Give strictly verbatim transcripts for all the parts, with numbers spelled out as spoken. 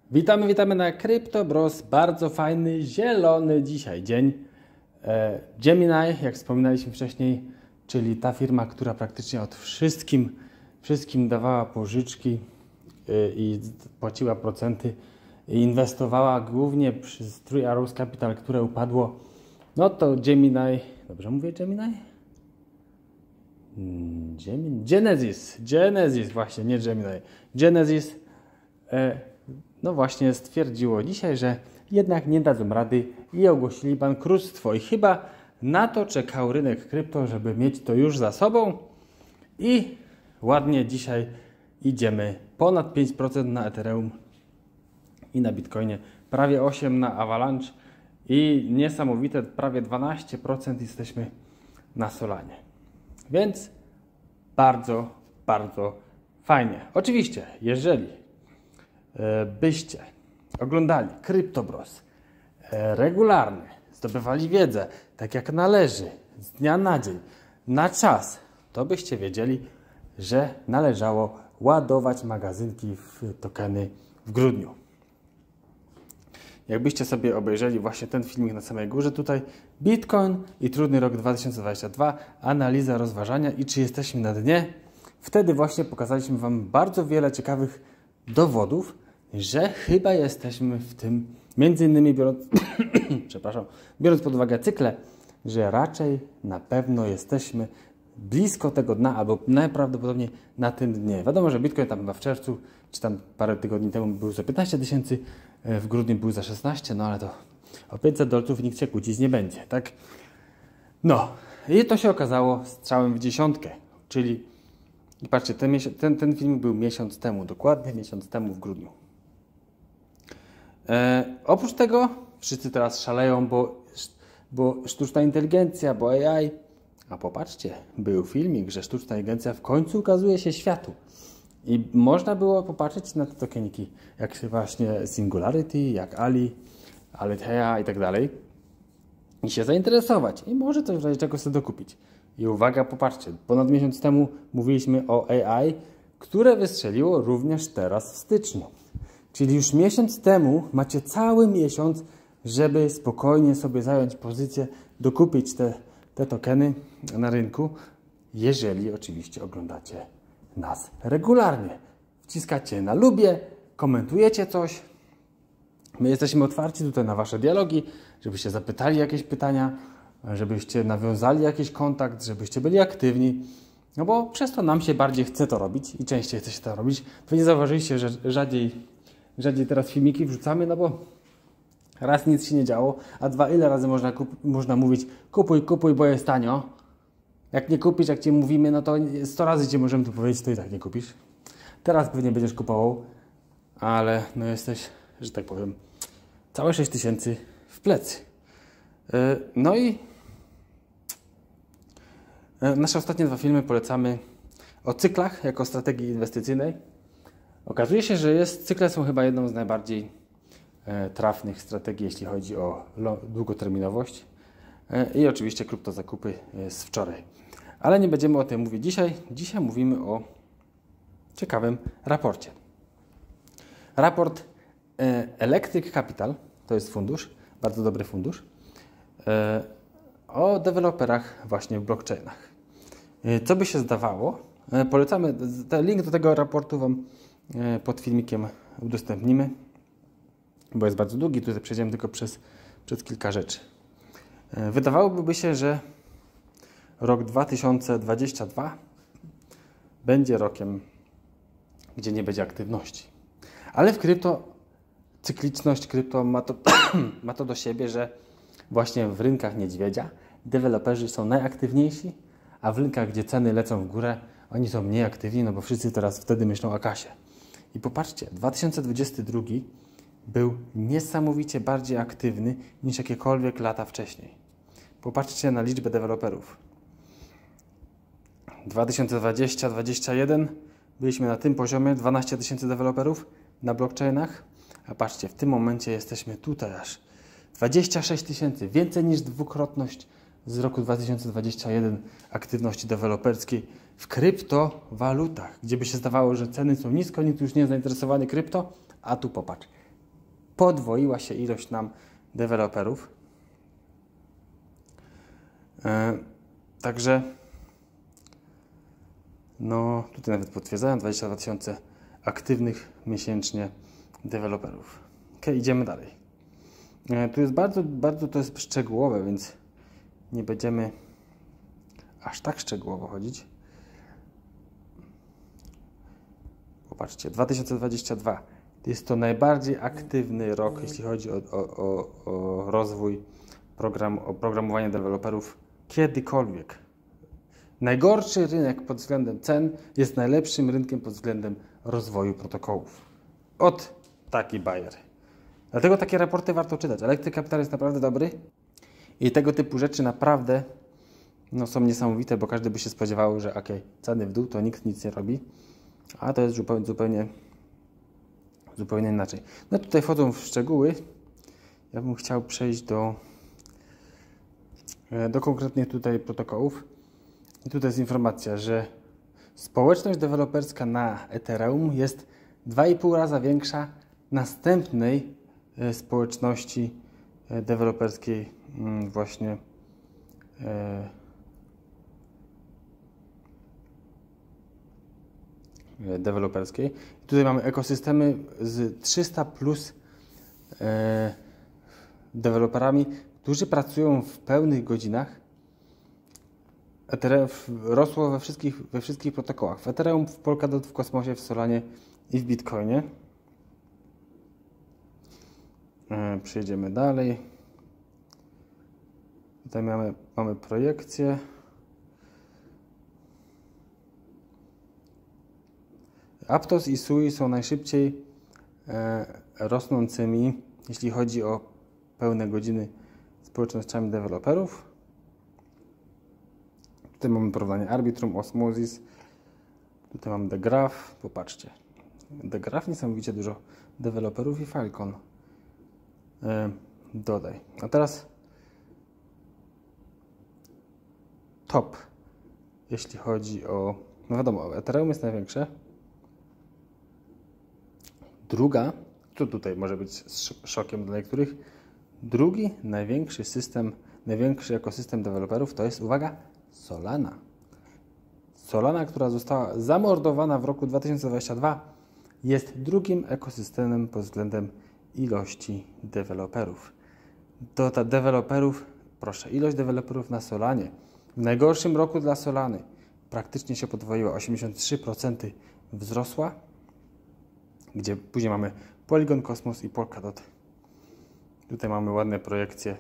Witamy, witamy na CryptoBros. Bardzo fajny, zielony dzisiaj dzień. E, Gemini, jak wspominaliśmy wcześniej, czyli ta firma, która praktycznie od wszystkim, wszystkim dawała pożyczki y, i płaciła procenty i inwestowała głównie przez Three Arrows Capital, które upadło. No to Gemini, dobrze mówię Gemini? Gemini? Genesis, Genesis właśnie, nie Gemini. Genesis e, no właśnie stwierdziło dzisiaj, że jednak nie dadzą rady i ogłosili bankructwo. I chyba na to czekał rynek krypto, żeby mieć to już za sobą. I ładnie dzisiaj idziemy ponad pięć procent na Ethereum i na Bitcoinie, prawie osiem procent na Avalanche i niesamowite prawie dwanaście procent jesteśmy na Solanie. Więc bardzo, bardzo fajnie. Oczywiście, jeżeli byście oglądali CryptoBros regularnie, zdobywali wiedzę tak jak należy, z dnia na dzień, na czas, to byście wiedzieli, że należało ładować magazynki w tokeny w grudniu. Jakbyście sobie obejrzeli właśnie ten filmik na samej górze tutaj, Bitcoin i trudny rok dwa tysiące dwudziesty drugi, analiza, rozważania i czy jesteśmy na dnie. Wtedy właśnie pokazaliśmy Wam bardzo wiele ciekawych dowodów, że chyba jesteśmy w tym, między innymi biorąc, przepraszam, biorąc pod uwagę cykle, że raczej na pewno jesteśmy blisko tego dna, albo najprawdopodobniej na tym dnie. Wiadomo, że Bitcoin tam chyba w czerwcu, czy tam parę tygodni temu był za piętnaście tysięcy, w grudniu był za szesnaście, no ale to o pięćset dolców nikt się kłócić nie będzie, tak? No, i to się okazało strzałem w dziesiątkę, czyli i patrzcie, ten, ten, ten film był miesiąc temu, dokładnie miesiąc temu w grudniu. E, oprócz tego wszyscy teraz szaleją, bo, bo sztuczna inteligencja, bo A I. A popatrzcie, był filmik, że sztuczna inteligencja w końcu ukazuje się światu. I można było popatrzeć na te tokeniki, jak właśnie Singularity, jak Ali, Alethea i tak dalej. I się zainteresować. I może coś w razie czego sobie dokupić. I uwaga, popatrzcie, ponad miesiąc temu mówiliśmy o A I, które wystrzeliło również teraz w styczniu. Czyli już miesiąc temu macie cały miesiąc, żeby spokojnie sobie zająć pozycję, dokupić te, te tokeny na rynku, jeżeli oczywiście oglądacie nas regularnie. Wciskacie na lubię, komentujecie coś. My jesteśmy otwarci tutaj na Wasze dialogi, żebyście zapytali jakieś pytania, żebyście nawiązali jakiś kontakt, żebyście byli aktywni, no bo przez to nam się bardziej chce to robić i częściej chce się to robić. Wy nie zauważyliście, że rzadziej, rzadziej teraz filmiki wrzucamy, no bo raz nic się nie działo, a dwa, ile razy można, kup, można mówić kupuj, kupuj, bo jest tanio. Jak nie kupisz, jak Ci mówimy, no to sto razy Ci możemy tu powiedzieć, to i tak nie kupisz. Teraz pewnie będziesz kupował, ale no jesteś, że tak powiem, całe sześć tysięcy w plecy. No i nasze ostatnie dwa filmy polecamy o cyklach jako strategii inwestycyjnej. Okazuje się, że jest, cykle są chyba jedną z najbardziej trafnych strategii, jeśli chodzi o długoterminowość. I oczywiście kryptozakupy z wczoraj. Ale nie będziemy o tym mówić dzisiaj. Dzisiaj mówimy o ciekawym raporcie. Raport Electric Capital, to jest fundusz, bardzo dobry fundusz, o deweloperach właśnie w blockchainach. Co by się zdawało? Polecamy, link do tego raportu Wam pod filmikiem udostępnimy, bo jest bardzo długi, tutaj przejdziemy tylko przez, przez kilka rzeczy. Wydawałoby się, że rok dwa tysiące dwudziesty drugi będzie rokiem, gdzie nie będzie aktywności. Ale w krypto, cykliczność krypto ma to, ma to do siebie, że właśnie w rynkach niedźwiedzia deweloperzy są najaktywniejsi, a w rynkach, gdzie ceny lecą w górę, oni są mniej aktywni, no bo wszyscy teraz wtedy myślą o kasie. I popatrzcie, dwa tysiące dwudziesty drugi był niesamowicie bardziej aktywny niż jakiekolwiek lata wcześniej. Popatrzcie na liczbę deweloperów. dwa tysiące dwudziesty do dwudziestego pierwszego byliśmy na tym poziomie dwanaście tysięcy deweloperów na blockchainach, a patrzcie, w tym momencie jesteśmy tutaj aż dwadzieścia sześć tysięcy, więcej niż dwukrotność z roku dwa tysiące dwudziestego pierwszego aktywności deweloperskiej w kryptowalutach, gdzie by się zdawało, że ceny są nisko, nikt już nie jest zainteresowany krypto, a tu popatrz, podwoiła się ilość nam deweloperów. E, także no tutaj nawet potwierdzają dwadzieścia dwa tysiące aktywnych miesięcznie deweloperów. Ok, idziemy dalej. E, tu jest bardzo, bardzo to jest szczegółowe, więc nie będziemy aż tak szczegółowo chodzić. Popatrzcie, dwa tysiące dwudziesty drugi jest to najbardziej aktywny rok, jeśli chodzi o, o, o, o rozwój program, o programowanie deweloperów kiedykolwiek. Najgorszy rynek pod względem cen jest najlepszym rynkiem pod względem rozwoju protokołów. Od taki bajer. Dlatego takie raporty warto czytać. Electric Capital jest naprawdę dobry i tego typu rzeczy naprawdę no, są niesamowite, bo każdy by się spodziewał, że ok, ceny w dół, to nikt nic nie robi, a to jest zupełnie, zupełnie, zupełnie inaczej. No tutaj wchodzą w szczegóły. Ja bym chciał przejść do, do konkretnych tutaj protokołów. I tutaj jest informacja, że społeczność deweloperska na Ethereum jest dwa i pół raza większa następnej społeczności deweloperskiej właśnie deweloperskiej. Tutaj mamy ekosystemy z trzysta plus deweloperami, którzy pracują w pełnych godzinach. Ethereum rosło we wszystkich, we wszystkich protokołach. W Ethereum, w Polkadot, w Kosmosie, w Solanie i w Bitcoinie. E, przejdziemy dalej. Tutaj mamy, mamy projekcję. Aptos i Sui są najszybciej e, rosnącymi, jeśli chodzi o pełne godziny, społecznościami deweloperów. Tutaj mamy porównanie Arbitrum, Osmosis. Tutaj mamy The Graph. Popatrzcie. The Graph niesamowicie dużo deweloperów i Falcon. E, dodaj. A teraz top. Jeśli chodzi o... No wiadomo, Ethereum jest największe. Druga, to tutaj może być szokiem dla niektórych. Drugi największy system, największy ekosystem deweloperów to jest, uwaga, Solana. Solana, która została zamordowana w roku dwa tysiące dwudziestym drugim, jest drugim ekosystemem pod względem ilości deweloperów. Do ta deweloperów, proszę, ilość deweloperów na Solanie w najgorszym roku dla Solany praktycznie się podwoiła, osiemdziesiąt trzy procent wzrosła, gdzie później mamy Polygon, Cosmos i Polkadot. Tutaj mamy ładne projekcje,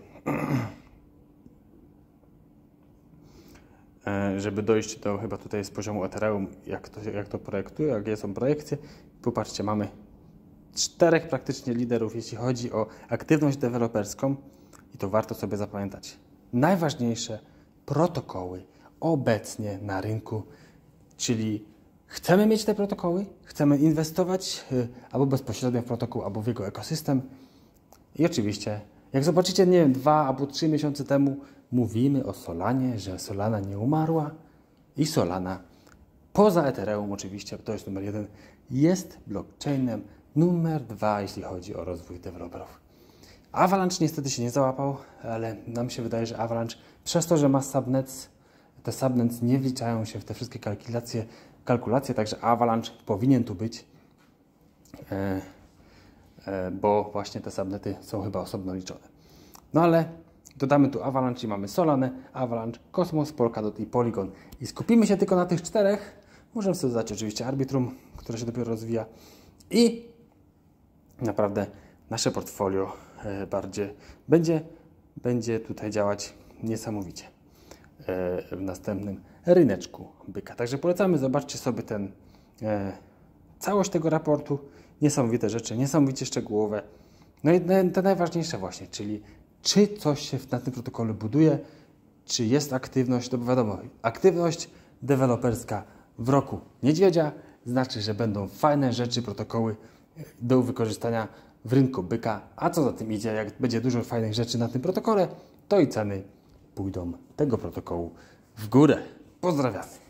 żeby dojść do, chyba tutaj z poziomu Ethereum, jak to, jak to projektuje, jakie są projekcje. Popatrzcie, mamy czterech praktycznie liderów, jeśli chodzi o aktywność deweloperską i to warto sobie zapamiętać. Najważniejsze protokoły obecnie na rynku, czyli chcemy mieć te protokoły, chcemy inwestować yy, albo bezpośrednio w protokół, albo w jego ekosystem. I oczywiście, jak zobaczycie, nie wiem, dwa albo trzy miesiące temu mówimy o Solanie, że Solana nie umarła i Solana, poza Ethereum oczywiście, to jest numer jeden, jest blockchainem numer dwa, jeśli chodzi o rozwój deweloperów. Avalanche niestety się nie załapał, ale nam się wydaje, że Avalanche przez to, że ma subnets, te subnets nie wliczają się w te wszystkie kalkulacje, kalkulacje także Avalanche powinien tu być, e, e, bo właśnie te subnety są chyba osobno liczone. No ale dodamy tu Avalanche i mamy Solanę, Avalanche, Cosmos, Polkadot i Polygon. I skupimy się tylko na tych czterech. Możemy sobie dodać oczywiście Arbitrum, które się dopiero rozwija. I naprawdę nasze portfolio bardziej będzie, będzie tutaj działać niesamowicie w następnym ryneczku byka. Także polecamy, zobaczcie sobie ten, całość tego raportu. Niesamowite rzeczy, niesamowicie szczegółowe. No i te najważniejsze właśnie, czyli czy coś się na tym protokole buduje, czy jest aktywność, to wiadomo, aktywność deweloperska w roku niedźwiedzia znaczy, że będą fajne rzeczy, protokoły do wykorzystania w rynku byka, a co za tym idzie, jak będzie dużo fajnych rzeczy na tym protokole, to i ceny pójdą tego protokołu w górę. Pozdrawiamy.